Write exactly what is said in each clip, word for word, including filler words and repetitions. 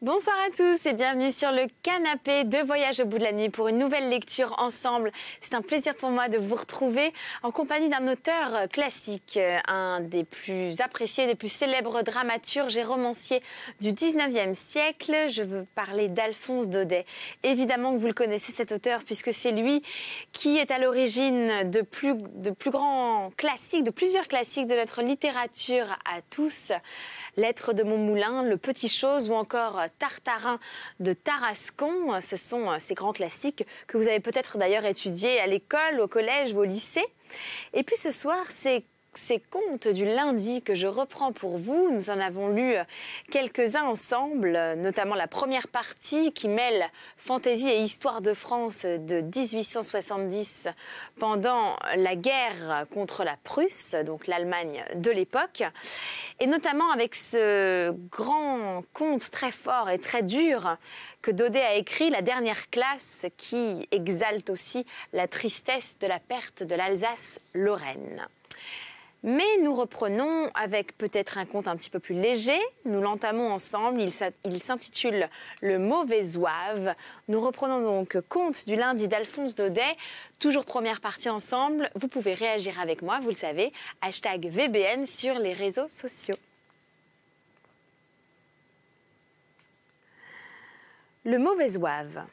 Bonsoir à tous et bienvenue sur le canapé de Voyage au bout de la nuit pour une nouvelle lecture ensemble. C'est un plaisir pour moi de vous retrouver en compagnie d'un auteur classique, un des plus appréciés, des plus célèbres dramaturges et romanciers du dix-neuvième siècle. Je veux parler d'Alphonse Daudet. Évidemment que vous le connaissez cet auteur puisque c'est lui qui est à l'origine de plus, de plus grands classiques, de plusieurs classiques de notre littérature à tous. Lettres de Montmoulin, Le Petit Chose ou encore Tartarin de Tarascon. Ce sont ces grands classiques que vous avez peut-être d'ailleurs étudiés à l'école, au collège ou au lycée. Et puis ce soir, c'est ces contes du lundi que je reprends pour vous. Nous en avons lu quelques-uns ensemble, notamment la première partie qui mêle fantaisie et histoire de France de mille huit cent soixante-dix pendant la guerre contre la Prusse, donc l'Allemagne de l'époque. Et notamment avec ce grand conte très fort et très dur que Daudet a écrit, La dernière classe, qui exalte aussi la tristesse de la perte de l'Alsace-Lorraine. Mais nous reprenons avec peut-être un conte un petit peu plus léger. Nous l'entamons ensemble. Il s'intitule Le Mauvais Zouave. Nous reprenons donc Conte du lundi d'Alphonse Daudet. Toujours première partie ensemble. Vous pouvez réagir avec moi, vous le savez. Hashtag V B N sur les réseaux sociaux. Le Mauvais Zouave.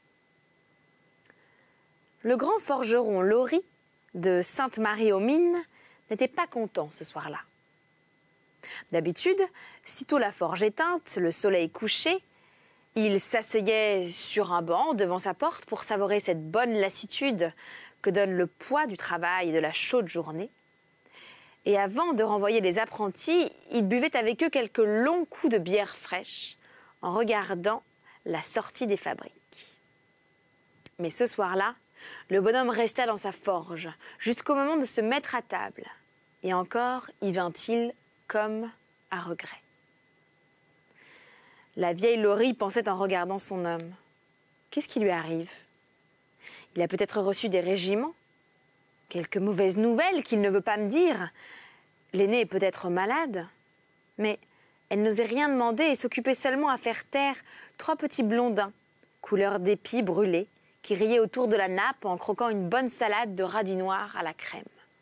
Le grand forgeron Laurie de Sainte-Marie-aux-Mines n'était pas content ce soir-là. D'habitude, sitôt la forge éteinte, le soleil couché, il s'asseyait sur un banc devant sa porte pour savourer cette bonne lassitude que donne le poids du travail et de la chaude journée. Et avant de renvoyer les apprentis, il buvait avec eux quelques longs coups de bière fraîche en regardant la sortie des fabriques. Mais ce soir-là, le bonhomme resta dans sa forge jusqu'au moment de se mettre à table. Et encore y vint-il comme à regret. La vieille Laurie pensait en regardant son homme. Qu'est-ce qui lui arrive? Il a peut-être reçu des régiments, quelques mauvaises nouvelles qu'il ne veut pas me dire. L'aîné est peut-être malade, mais elle n'osait rien demander et s'occupait seulement à faire taire trois petits blondins, couleur d'épi brûlés, qui riait autour de la nappe en croquant une bonne salade de radis noirs à la crème.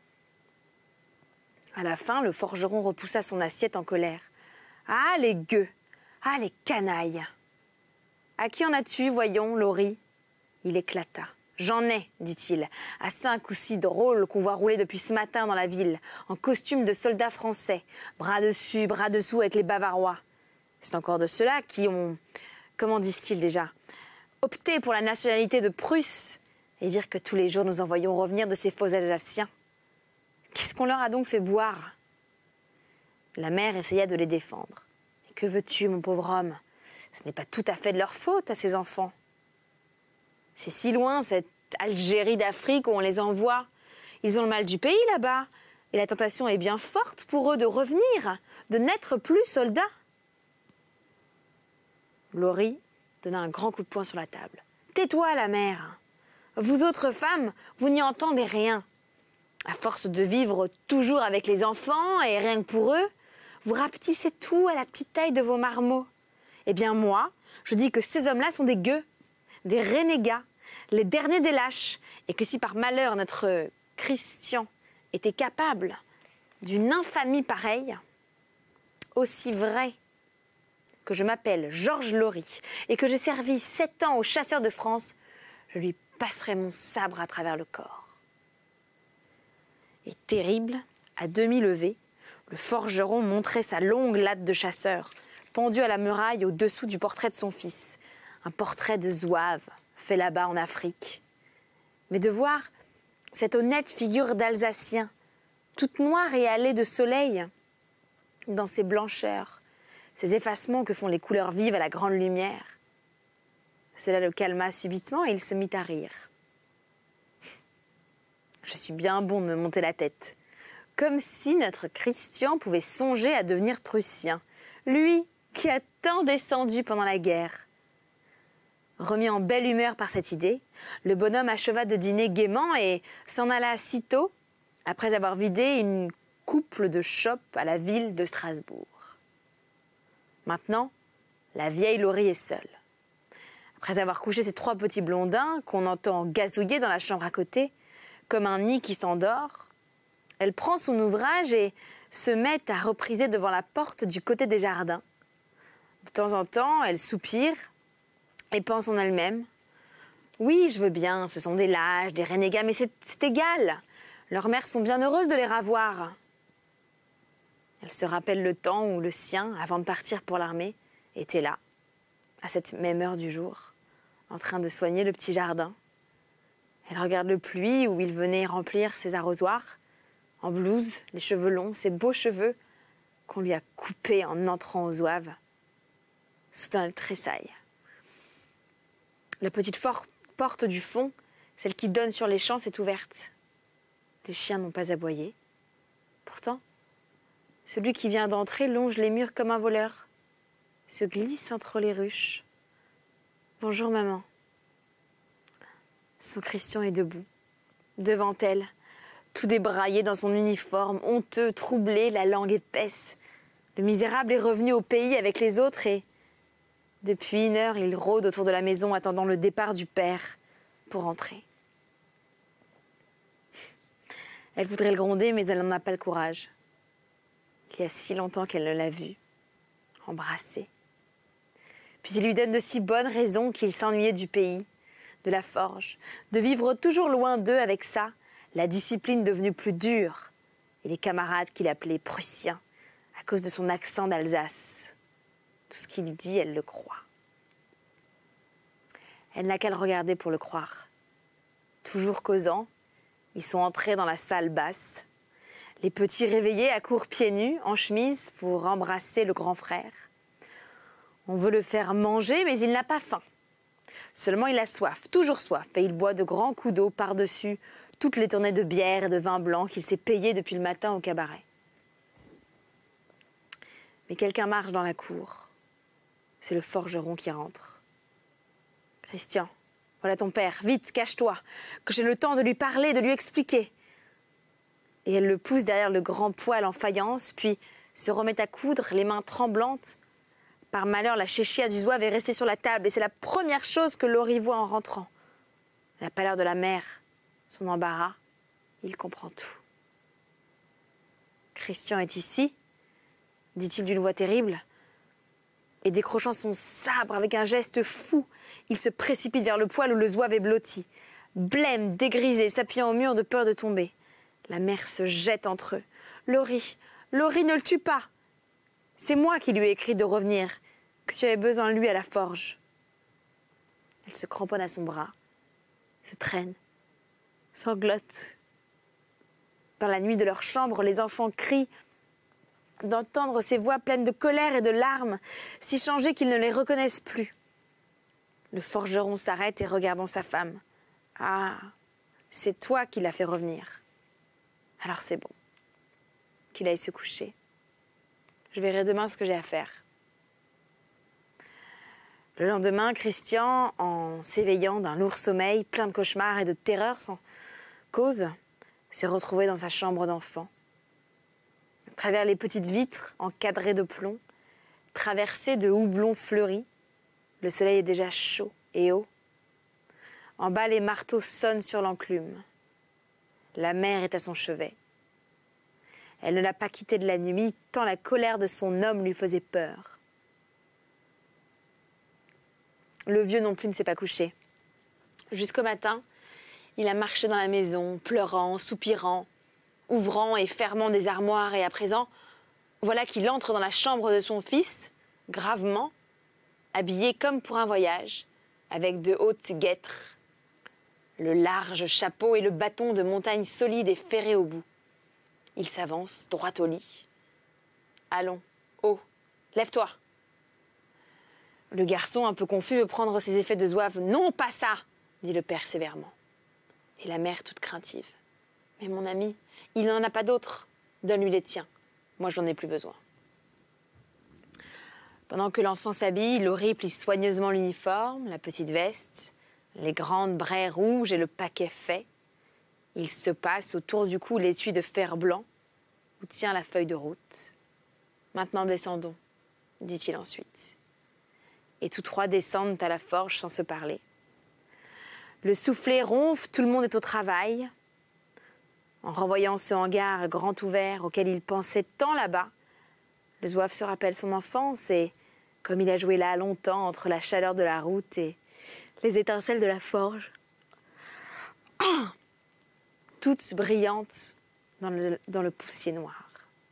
À la fin, le forgeron repoussa son assiette en colère. « Ah, les gueux! Ah, les canailles !»« À qui en as-tu, voyons, Laurie ?» Il éclata. « J'en ai, dit-il, à cinq ou six drôles qu'on voit rouler depuis ce matin dans la ville, en costume de soldats français, bras dessus, bras dessous avec les Bavarois. C'est encore de ceux-là qui ont... Comment disent-ils déjà ? Opter pour la nationalité de Prusse et dire que tous les jours nous en voyons revenir de ces faux Alsaciens. Qu'est-ce qu'on leur a donc fait boire? La mère essaya de les défendre. « Que veux-tu, mon pauvre homme? Ce n'est pas tout à fait de leur faute à ces enfants. C'est si loin, cette Algérie d'Afrique où on les envoie. Ils ont le mal du pays là-bas. Et la tentation est bien forte pour eux de revenir, de n'être plus soldats. » Laurie donna un grand coup de poing sur la table. « Tais-toi, la mère. Vous autres femmes, vous n'y entendez rien. À force de vivre toujours avec les enfants et rien que pour eux, vous rapetissez tout à la petite taille de vos marmots. Eh bien moi, je dis que ces hommes-là sont des gueux, des renégats, les derniers des lâches, et que si par malheur notre Christian était capable d'une infamie pareille, aussi vrai que je m'appelle Georges Laurie et que j'ai servi sept ans aux chasseurs de France, je lui passerai mon sabre à travers le corps. » Et terrible, à demi levé, le forgeron montrait sa longue latte de chasseur, pendue à la muraille au-dessous du portrait de son fils. Un portrait de zouave, fait là-bas en Afrique. Mais de voir cette honnête figure d'Alsacien, toute noire et hâlée de soleil, dans ses blancheurs, ces effacements que font les couleurs vives à la grande lumière. Cela le calma subitement et il se mit à rire. Je suis bien bon de me monter la tête. Comme si notre Christian pouvait songer à devenir prussien. Lui qui a tant descendu pendant la guerre. Remis en belle humeur par cette idée, le bonhomme acheva de dîner gaiement et s'en alla sitôt, après avoir vidé une couple de chopes à la ville de Strasbourg. Maintenant, la vieille Laurie est seule. Après avoir couché ses trois petits blondins, qu'on entend gazouiller dans la chambre à côté, comme un nid qui s'endort, elle prend son ouvrage et se met à repriser devant la porte du côté des jardins. De temps en temps, elle soupire et pense en elle-même. Oui, je veux bien, ce sont des lâches, des renégats, mais c'est égal. Leurs mères sont bien heureuses de les ravoir. Elle se rappelle le temps où le sien, avant de partir pour l'armée, était là, à cette même heure du jour, en train de soigner le petit jardin. Elle regarde le puits où il venait remplir ses arrosoirs, en blouse, les cheveux longs, ses beaux cheveux, qu'on lui a coupés en entrant aux ouaves. Soudain, elle tressaille. La petite porte du fond, celle qui donne sur les champs, s'est ouverte. Les chiens n'ont pas aboyé. Pourtant, celui qui vient d'entrer longe les murs comme un voleur, se glisse entre les ruches. « Bonjour, maman. » Son Christian est debout, devant elle, tout débraillé dans son uniforme, honteux, troublé, la langue épaisse. Le misérable est revenu au pays avec les autres et, depuis une heure, il rôde autour de la maison attendant le départ du père pour entrer. Elle voudrait le gronder, mais elle n'en a pas le courage. Il y a si longtemps qu'elle ne l'a vu, embrassé. Puis il lui donne de si bonnes raisons qu'il s'ennuyait du pays, de la forge, de vivre toujours loin d'eux avec ça, la discipline devenue plus dure, et les camarades qu'il appelait prussiens, à cause de son accent d'Alsace. Tout ce qu'il dit, elle le croit. Elle n'a qu'à le regarder pour le croire. Toujours causant, ils sont entrés dans la salle basse. Les petits réveillés accourent pieds nus, en chemise, pour embrasser le grand frère. On veut le faire manger, mais il n'a pas faim. Seulement il a soif, toujours soif, et il boit de grands coups d'eau par-dessus toutes les tournées de bière et de vin blanc qu'il s'est payé depuis le matin au cabaret. Mais quelqu'un marche dans la cour. C'est le forgeron qui rentre. « Christian, voilà ton père, vite, cache-toi, que j'ai le temps de lui parler, de lui expliquer. » Et elle le pousse derrière le grand poêle en faïence, puis se remet à coudre, les mains tremblantes. Par malheur, la chéchia du zouave est restée sur la table, et c'est la première chose que Laurie voit en rentrant. La pâleur de la mère, son embarras, il comprend tout. « Christian est ici ?» dit-il d'une voix terrible. Et décrochant son sabre avec un geste fou, il se précipite vers le poêle où le zouave est blotti. Blême, dégrisé, s'appuyant au mur de peur de tomber. La mère se jette entre eux. « Laurie, Laurie, ne le tue pas. C'est moi qui lui ai écrit de revenir, que tu avais besoin de lui à la forge. » Elle se cramponne à son bras, se traîne, sanglote. Dans la nuit de leur chambre, les enfants crient d'entendre ces voix pleines de colère et de larmes, si changées qu'ils ne les reconnaissent plus. Le forgeron s'arrête et regarde sa femme. « Ah, c'est toi qui l'as fait revenir. Alors c'est bon. Qu'il aille se coucher. Je verrai demain ce que j'ai à faire. » Le lendemain, Christian, en s'éveillant d'un lourd sommeil, plein de cauchemars et de terreurs sans cause, s'est retrouvé dans sa chambre d'enfant. À travers les petites vitres encadrées de plomb, traversées de houblons fleuris, le soleil est déjà chaud et haut. En bas, les marteaux sonnent sur l'enclume. La mère est à son chevet. Elle ne l'a pas quitté de la nuit, tant la colère de son homme lui faisait peur. Le vieux non plus ne s'est pas couché. Jusqu'au matin, il a marché dans la maison, pleurant, soupirant, ouvrant et fermant des armoires, et à présent, voilà qu'il entre dans la chambre de son fils, gravement, habillé comme pour un voyage, avec de hautes guêtres, le large chapeau et le bâton de montagne solide et ferré au bout. Il s'avance, droit au lit. « Allons, oh, lève-toi !» Le garçon, un peu confus, veut prendre ses effets de zouave. « Non, pas ça !» dit le père sévèrement. Et la mère toute craintive. « Mais mon ami, il n'en a pas d'autres. Donne-lui les tiens. Moi, je n'en ai plus besoin. » Pendant que l'enfant s'habille, Laurie plie soigneusement l'uniforme, la petite veste, les grandes braies rouges et le paquet fait. Il se passe autour du cou l'étui de fer blanc où tient la feuille de route. « Maintenant, descendons, dit-il ensuite. et tous trois descendent à la forge sans se parler. Le soufflet ronfle, tout le monde est au travail. En renvoyant ce hangar grand ouvert auquel il pensait tant là-bas, le zouave se rappelle son enfance et comme il a joué là longtemps entre la chaleur de la route et les étincelles de la forge, oh, toutes brillantes dans le, dans le poussier noir.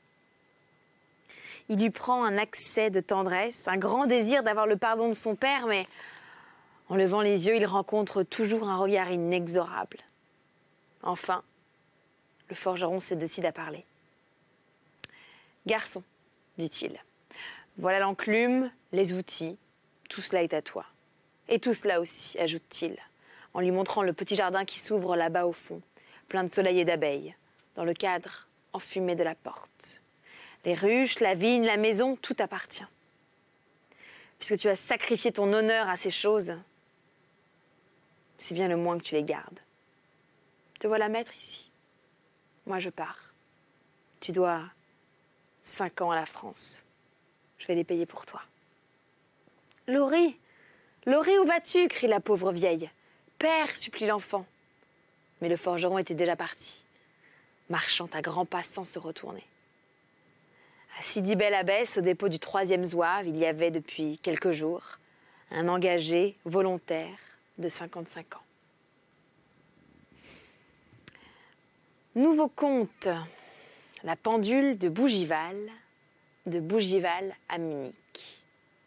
Il lui prend un accès de tendresse, un grand désir d'avoir le pardon de son père, mais en levant les yeux, il rencontre toujours un regard inexorable. Enfin, le forgeron se décide à parler. « Garçon, dit-il, voilà l'enclume, les outils, tout cela est à toi. Et tout cela aussi, ajoute-t-il, en lui montrant le petit jardin qui s'ouvre là-bas au fond, plein de soleil et d'abeilles, dans le cadre enfumé de la porte. Les ruches, la vigne, la maison, tout appartient. Puisque tu as sacrifié ton honneur à ces choses, c'est bien le moins que tu les gardes. Te voilà maître ici. Moi, je pars. Tu dois cinq ans à la France. Je vais les payer pour toi. « Laurie, Laurie, où vas-tu » crie la pauvre vieille. « Père » supplie l'enfant. Mais le forgeron était déjà parti, marchant à grands pas sans se retourner. À Sidi-Bel-Abbès, au dépôt du troisième zouave, il y avait depuis quelques jours un engagé volontaire de cinquante-cinq ans. Nouveau conte, la pendule de Bougival, de Bougival à Munich.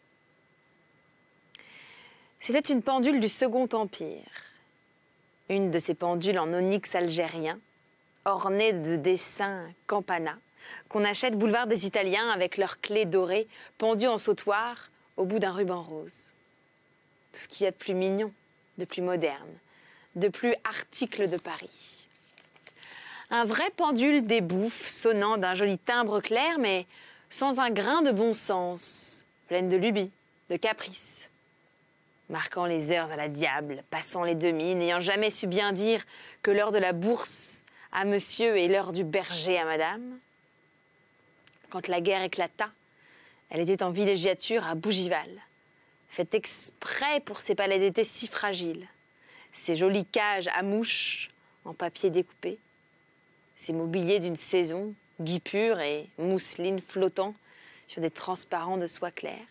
C'était une pendule du Second Empire, une de ces pendules en onyx algérien, ornée de dessins campana, qu'on achète boulevard des Italiens avec leurs clés dorées pendues en sautoir au bout d'un ruban rose. Tout ce qu'il y a de plus mignon, de plus moderne, de plus article de Paris. Un vrai pendule débouffe, sonnant d'un joli timbre clair, mais sans un grain de bon sens, pleine de lubies, de caprices. Marquant les heures à la diable, passant les demi, n'ayant jamais su bien dire que l'heure de la bourse à monsieur et l'heure du berger à madame. Quand la guerre éclata, elle était en villégiature à Bougival, faite exprès pour ses palais d'été si fragiles, ses jolies cages à mouches en papier découpé, ses mobiliers d'une saison, guipure et mousseline flottant sur des transparents de soie claire.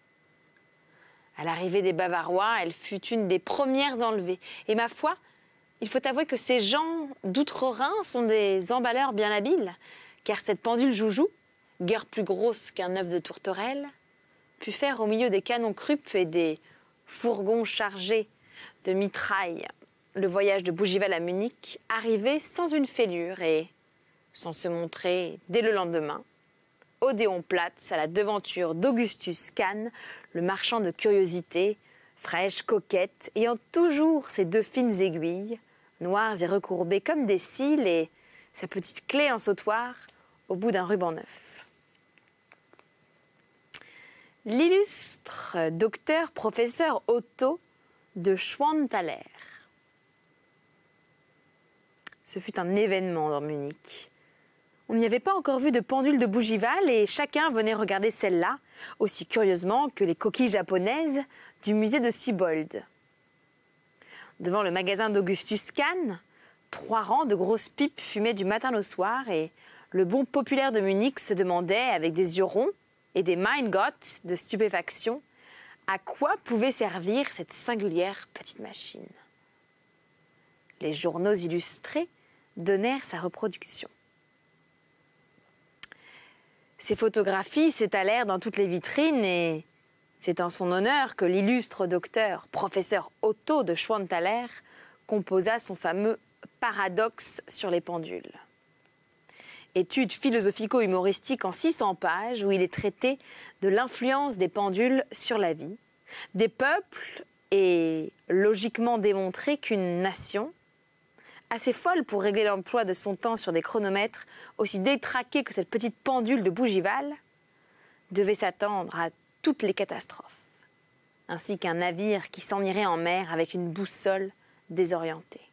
À l'arrivée des Bavarois, elle fut une des premières enlevées. Et ma foi, il faut avouer que ces gens d'outre-Rhin sont des emballeurs bien habiles, car cette pendule joujou, guère plus grosse qu'un œuf de tourterelle, put faire au milieu des canons crupes et des fourgons chargés de mitraille le voyage de Bougival à Munich, arriver sans une fêlure et sans se montrer dès le lendemain, Odéon Platz à la devanture d'Augustus Kahn, le marchand de curiosités, fraîche, coquette, ayant toujours ses deux fines aiguilles, noires et recourbées comme des cils, et sa petite clé en sautoir au bout d'un ruban neuf. L'illustre docteur professeur Otto de Schwanthaler. Ce fut un événement dans Munich. On n'y avait pas encore vu de pendule de Bougival et chacun venait regarder celle-là, aussi curieusement que les coquilles japonaises du musée de Siebold. Devant le magasin d'Augustus Kahn, trois rangs de grosses pipes fumaient du matin au soir et le bon populaire de Munich se demandait, avec des yeux ronds et des Mein Gott de stupéfaction, à quoi pouvait servir cette singulière petite machine. Les journaux illustrés donnèrent sa reproduction. Ces photographies s'étalèrent dans toutes les vitrines et c'est en son honneur que l'illustre docteur, professeur Otto de Schwanthaler, composa son fameux paradoxe sur les pendules. Étude philosophico-humoristique en six cents pages où il est traité de l'influence des pendules sur la vie, des peuples et logiquement démontré qu'une nation, assez folle pour régler l'emploi de son temps sur des chronomètres aussi détraqués que cette petite pendule de Bougival, devait s'attendre à toutes les catastrophes, ainsi qu'un navire qui s'en irait en mer avec une boussole désorientée.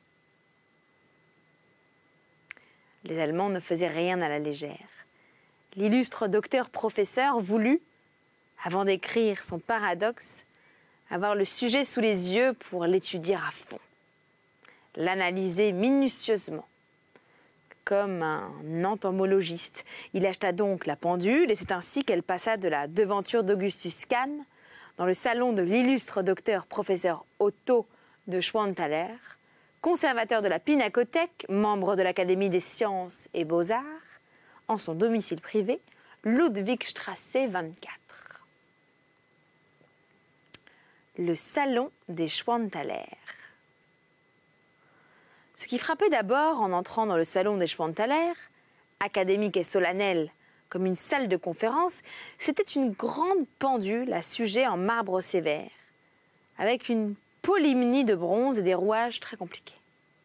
Les Allemands ne faisaient rien à la légère. L'illustre docteur-professeur voulut, avant d'écrire son paradoxe, avoir le sujet sous les yeux pour l'étudier à fond, l'analyser minutieusement. Comme un entomologiste, il acheta donc la pendule et c'est ainsi qu'elle passa de la devanture d'Augustus Kahn dans le salon de l'illustre docteur professeur Otto de Schwanthaler, conservateur de la Pinacothèque, membre de l'Académie des sciences et beaux-arts, en son domicile privé, Ludwigstrasse vingt-quatre. Le salon des Schwanthaler. Ce qui frappait d'abord en entrant dans le salon des Schwanthaler, académique et solennel comme une salle de conférence, c'était une grande pendule à sujet en marbre sévère, avec une polymnie de bronze et des rouages très compliqués.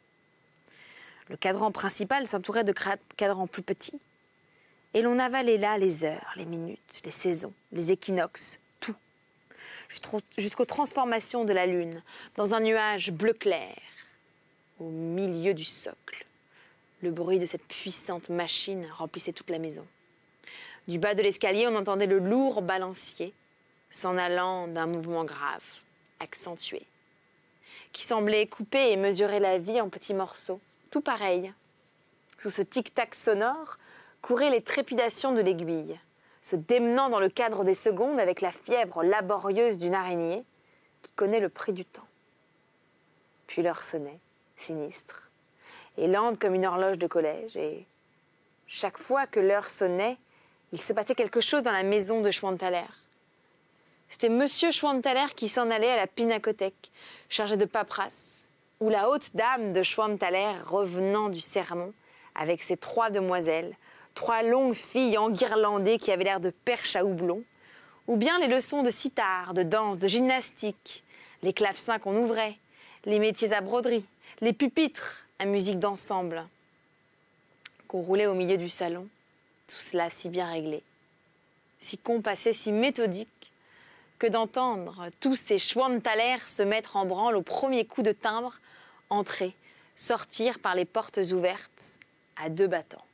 Le cadran principal s'entourait de cadrans plus petits, et l'on avalait là les heures, les minutes, les saisons, les équinoxes, tout, jusqu'aux transformations de la lune dans un nuage bleu clair, au milieu du socle. Le bruit de cette puissante machine remplissait toute la maison. Du bas de l'escalier, on entendait le lourd balancier s'en allant d'un mouvement grave, accentué, qui semblait couper et mesurer la vie en petits morceaux, tout pareil. Sous ce tic-tac sonore couraient les trépidations de l'aiguille, se démenant dans le cadre des secondes avec la fièvre laborieuse d'une araignée qui connaît le prix du temps. Puis l'heure sonnait, sinistre, et lente comme une horloge de collège, et chaque fois que l'heure sonnait, il se passait quelque chose dans la maison de Schwanthaler. C'était Monsieur Schwanthaler qui s'en allait à la Pinacothèque, chargé de paperasse, ou la haute dame de Schwanthaler revenant du sermon avec ses trois demoiselles, trois longues filles enguirlandées qui avaient l'air de perches à houblon, ou bien les leçons de sitar, de danse, de gymnastique, les clavecins qu'on ouvrait, les métiers à broderie, les pupitres à musique d'ensemble, qu'on roulait au milieu du salon, tout cela si bien réglé, si compassé, si méthodique, que d'entendre tous ces Schwanthaler se mettre en branle au premier coup de timbre, entrer, sortir par les portes ouvertes à deux battants.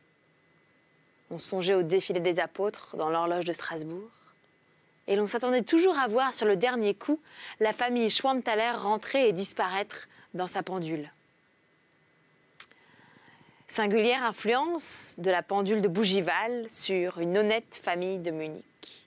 On songeait au défilé des apôtres dans l'horloge de Strasbourg, et l'on s'attendait toujours à voir sur le dernier coup la famille Schwanthaler rentrer et disparaître dans sa pendule. Singulière influence de la pendule de Bougival sur une honnête famille de Munich.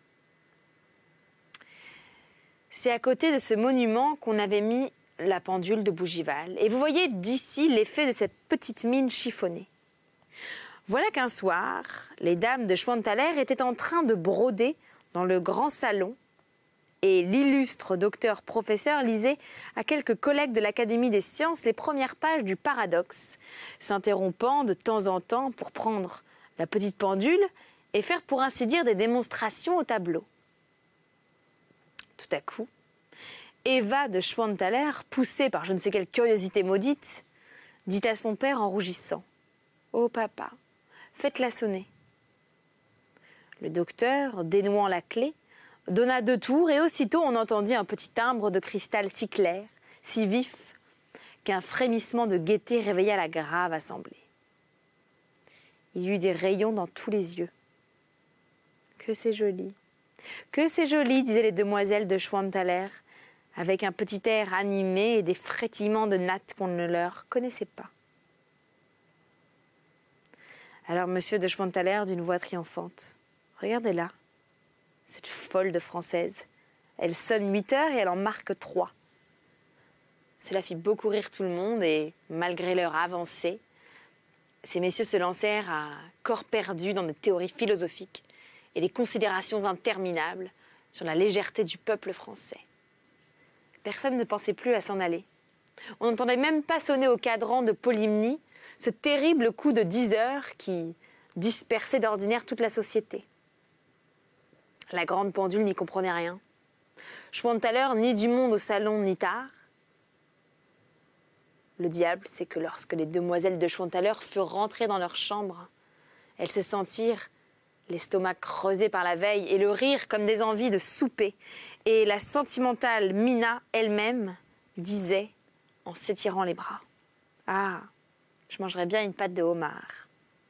C'est à côté de ce monument qu'on avait mis la pendule de Bougival. Et vous voyez d'ici l'effet de cette petite mine chiffonnée. Voilà qu'un soir, les dames de Schwanthaler étaient en train de broder dans le grand salon et l'illustre docteur professeur lisait à quelques collègues de l'Académie des sciences les premières pages du Paradoxe, s'interrompant de temps en temps pour prendre la petite pendule et faire pour ainsi dire des démonstrations au tableau. Tout à coup, Eva de Schwanthaler, poussée par je ne sais quelle curiosité maudite, dit à son père en rougissant « Oh papa, faites-la sonner ». Le docteur, dénouant la clé, donna deux tours et aussitôt on entendit un petit timbre de cristal si clair, si vif, qu'un frémissement de gaieté réveilla la grave assemblée. Il y eut des rayons dans tous les yeux. « Que c'est joli, que c'est joli !» disaient les demoiselles de Schwanthaler, avec un petit air animé et des frétillements de nattes qu'on ne leur connaissait pas. Alors Monsieur de Schwanthaler, d'une voix triomphante, « Regardez-la, cette folle de Française. Elle sonne huit heures et elle en marque trois. » Cela fit beaucoup rire tout le monde et, malgré leur avancée, ces messieurs se lancèrent à corps perdu dans des théories philosophiques et des considérations interminables sur la légèreté du peuple français. Personne ne pensait plus à s'en aller. On n'entendait même pas sonner au cadran de Polymnie ce terrible coup de dix heures qui dispersait d'ordinaire toute la société. La grande pendule n'y comprenait rien. Schwanthaler, ni du monde au salon, ni tard. Le diable, c'est que lorsque les demoiselles de Schwanthaler furent rentrées dans leur chambre, elles se sentirent l'estomac creusé par la veille et le rire comme des envies de souper. Et la sentimentale Mina elle-même disait, en s'étirant les bras, « Ah, je mangerais bien une pâte de homard. »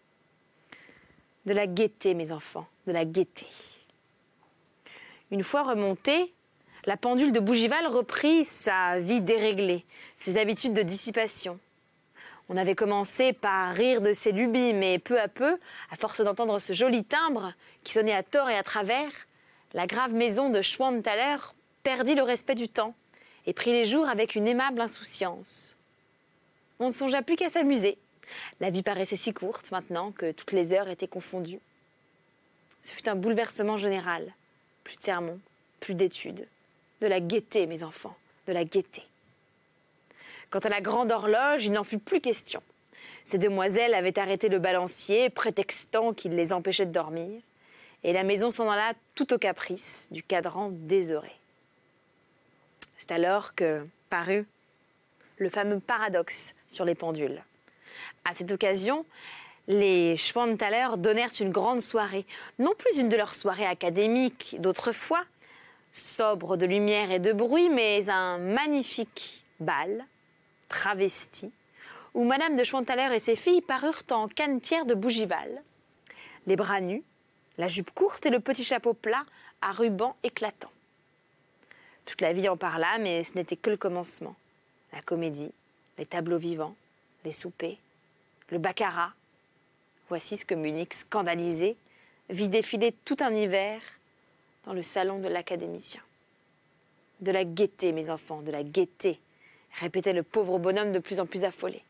De la gaieté, mes enfants, de la gaieté. Une fois remontés, La pendule de Bougival reprit sa vie déréglée, ses habitudes de dissipation. On avait commencé par rire de ses lubies, mais peu à peu, à force d'entendre ce joli timbre qui sonnait à tort et à travers, la grave maison de Schwanthaler perdit le respect du temps et prit les jours avec une aimable insouciance. On ne songea plus qu'à s'amuser. La vie paraissait si courte maintenant que toutes les heures étaient confondues. Ce fut un bouleversement général. Plus de sermons, plus d'études. De la gaieté, mes enfants, de la gaieté. Quant à la grande horloge, il n'en fut plus question. Ces demoiselles avaient arrêté le balancier, prétextant qu'il les empêchait de dormir, et la maison s'en alla tout au caprice du cadran désœuvré. C'est alors que parut le fameux paradoxe sur les pendules. À cette occasion, les Schwanthaler donnèrent une grande soirée, non plus une de leurs soirées académiques d'autrefois, sobre de lumière et de bruit, mais un magnifique bal, travesti, où Madame de Schwanthaler et ses filles parurent en cannetière de Bougival, les bras nus, la jupe courte et le petit chapeau plat à ruban éclatant. Toute la vie en parla, mais ce n'était que le commencement. La comédie, les tableaux vivants, les soupers, le baccarat. Voici ce que Munich, scandalisé, vit défiler tout un hiver dans le salon de l'académicien. De la gaieté, mes enfants, de la gaieté, répétait le pauvre bonhomme de plus en plus affolé.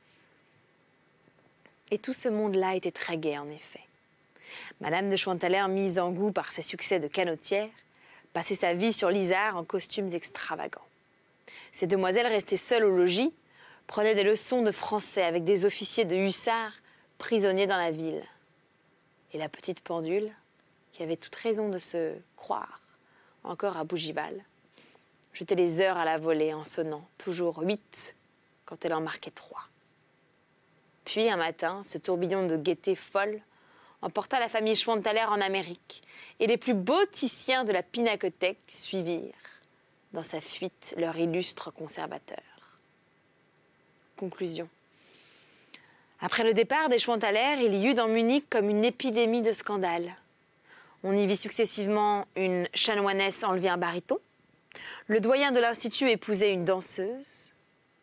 Et tout ce monde-là était très gai, en effet. Madame de Schwanthaler, mise en goût par ses succès de canotière, passait sa vie sur l'Isard en costumes extravagants. Ces demoiselles, restées seules au logis, prenaient des leçons de français avec des officiers de hussards prisonniers dans la ville. Et la petite pendule, qui avait toute raison de se croire encore à Bougival, jetait les heures à la volée en sonnant toujours huit quand elle en marquait trois. Puis un matin, ce tourbillon de gaieté folle emporta la famille Schwanthaler en Amérique et les plus beaux ticiens de la Pinacothèque suivirent dans sa fuite leur illustre conservateur. Conclusion. Après le départ des Schwanthaler, il y eut dans Munich comme une épidémie de scandales. On y vit successivement une chanoinesse enlever un baryton, le doyen de l'institut épousait une danseuse,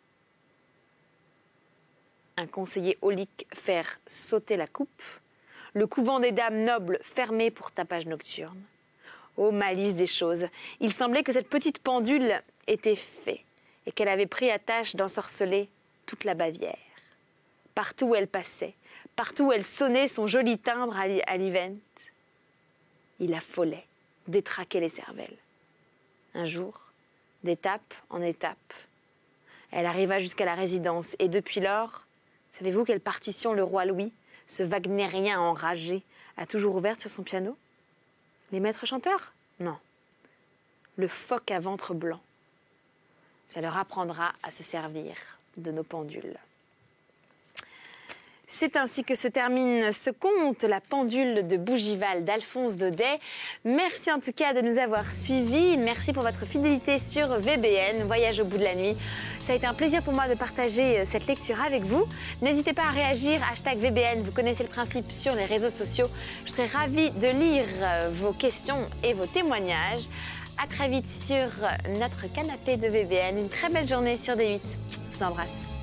un conseiller aulique faire sauter la coupe, le couvent des dames nobles fermé pour tapage nocturne. Ô malice des choses, il semblait que cette petite pendule était fée et qu'elle avait pris à tâche d'ensorceler toute la Bavière. Partout où elle passait, partout où elle sonnait son joli timbre à l'Ivent, il affolait, détraquait les cervelles. Un jour, d'étape en étape, elle arriva jusqu'à la résidence et depuis lors, savez-vous quelle partition le roi Louis, ce wagnérien enragé, a toujours ouverte sur son piano? Les maîtres chanteurs? Non. Le phoque à ventre blanc. Ça leur apprendra à se servir de nos pendules. C'est ainsi que se termine ce conte, La pendule de Bougival d'Alphonse Daudet. Merci en tout cas de nous avoir suivis. Merci pour votre fidélité sur V B N, Voyage au bout de la nuit. Ça a été un plaisir pour moi de partager cette lecture avec vous. N'hésitez pas à réagir, hashtag V B N, vous connaissez le principe sur les réseaux sociaux. Je serai ravie de lire vos questions et vos témoignages. À très vite sur notre canapé de V B N. Une très belle journée sur D huit. Je vous embrasse.